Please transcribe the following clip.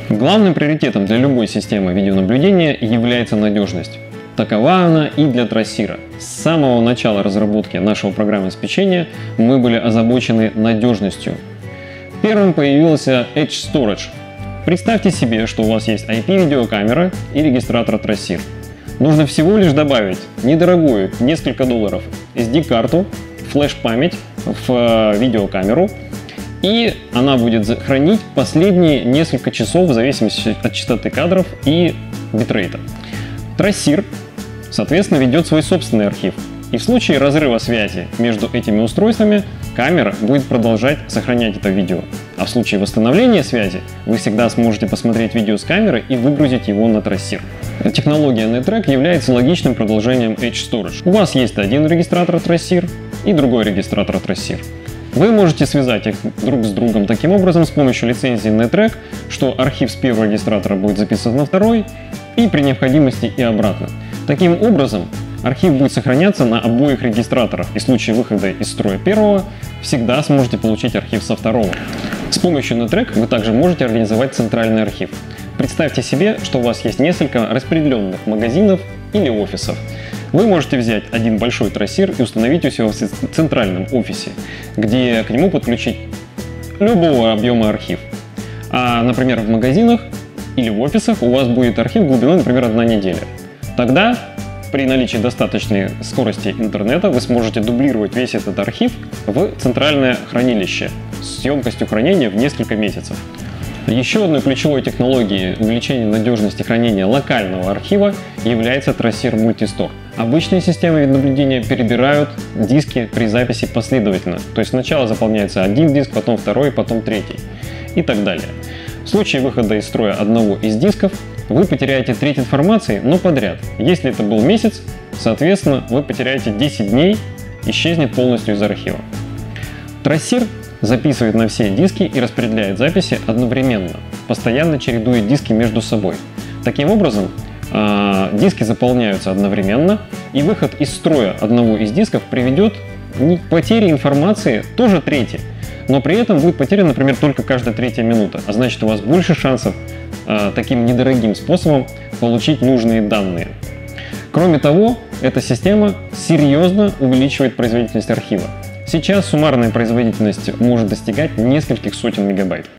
Главным приоритетом для любой системы видеонаблюдения является надежность. Такова она и для трассира. С самого начала разработки нашего программного обеспечения мы были озабочены надежностью. Первым появился Edge Storage. Представьте себе, что у вас есть IP-видеокамера и регистратор трассир. Нужно всего лишь добавить недорогую, несколько долларов, SD-карту, флеш-память в видеокамеру, и она будет хранить последние несколько часов в зависимости от частоты кадров и битрейта. Трассир, соответственно, ведет свой собственный архив. И в случае разрыва связи между этими устройствами камера будет продолжать сохранять это видео. А в случае восстановления связи вы всегда сможете посмотреть видео с камеры и выгрузить его на трассир. Технология NetTrack является логичным продолжением Edge Storage. У вас есть один регистратор трассир и другой регистратор трассир. Вы можете связать их друг с другом таким образом с помощью лицензии NetTrack, что архив с первого регистратора будет записан на второй и при необходимости и обратно. Таким образом, архив будет сохраняться на обоих регистраторах, и в случае выхода из строя первого всегда сможете получить архив со второго. С помощью NetTrack вы также можете организовать центральный архив. Представьте себе, что у вас есть несколько распределенных магазинов или офисов. Вы можете взять один большой трассир и установить у себя в центральном офисе, где к нему подключить любого объема архив. А, например, в магазинах или в офисах у вас будет архив глубиной, например, 1 неделя. Тогда при наличии достаточной скорости интернета вы сможете дублировать весь этот архив в центральное хранилище с емкостью хранения в несколько месяцев. Еще одной ключевой технологией увеличения надежности хранения локального архива является трассир Multistore. Обычные системы видеонаблюдения перебирают диски при записи последовательно, то есть сначала заполняется один диск, потом второй, потом третий и так далее. В случае выхода из строя одного из дисков вы потеряете треть информации, но подряд. Если это был месяц, соответственно, вы потеряете 10 дней, исчезнет полностью из архива. Трассир записывает на все диски и распределяет записи одновременно, постоянно чередуя диски между собой. Таким образом, диски заполняются одновременно, и выход из строя одного из дисков приведет к потере информации тоже трети, но при этом будет потеряна, например, только каждая третья минута, а значит, у вас больше шансов таким недорогим способом получить нужные данные. Кроме того, эта система серьезно увеличивает производительность архива. Сейчас суммарная производительность может достигать нескольких сотен мегабайт.